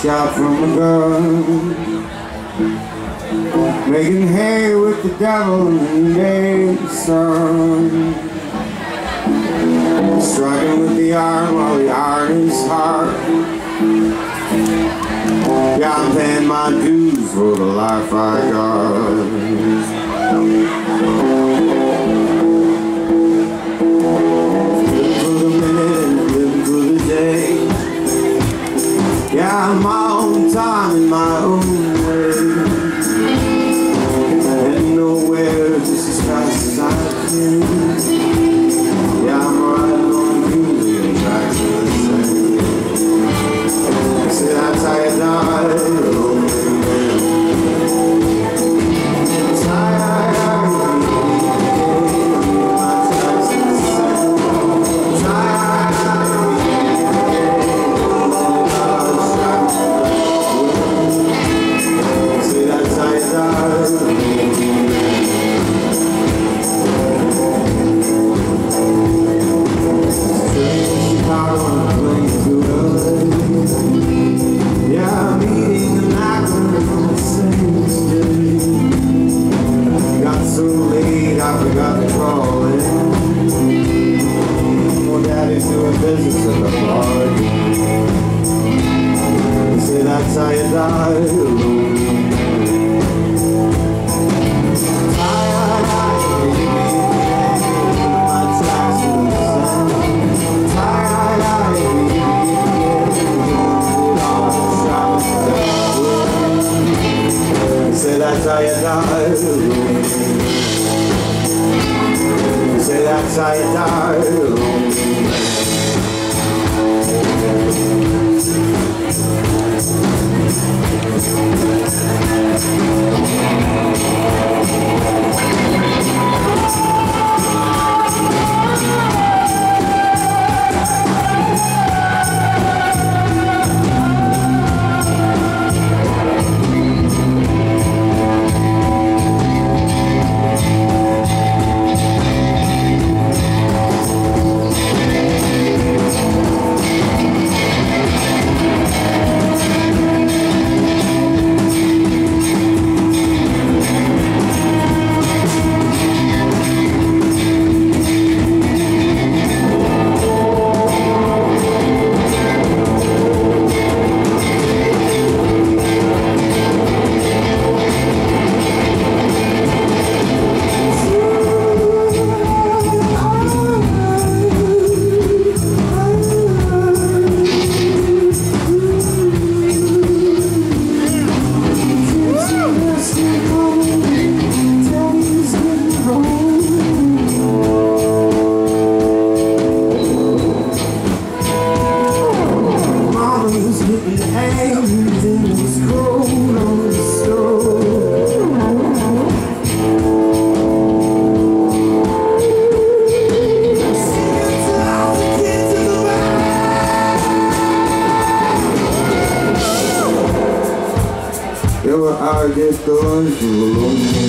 shot from a gun, making hay with the devil in the day, son. Striking with the iron while the iron is hard. Yeah, I'm paying my dues for the life I got. Living for the minute and living for the day. Yeah, my own time in my own way. Heading nowhere just as fast as I can. Yeah, I'm riding on the music and tracks of the same. See, that's how you die, lonely man. That's how my tracks of the same. That's see, that's how you die. I forgot to crawl in. Well, daddy's doing business at the bar. They say that's how you die alone. My tracks in the sand. They say that's how you die alone. Say that's how you die alone. I get going through alone.